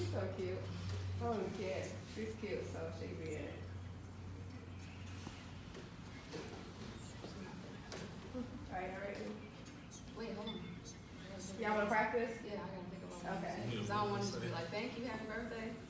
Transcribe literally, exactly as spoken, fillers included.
so cute. Oh, yeah. She's cute, so she be in it. Alright, all right. Wait, hold on. Y'all wanna practice? Yeah, I gotta think about it. Okay. Because I don't want it to be like, thank you, happy birthday.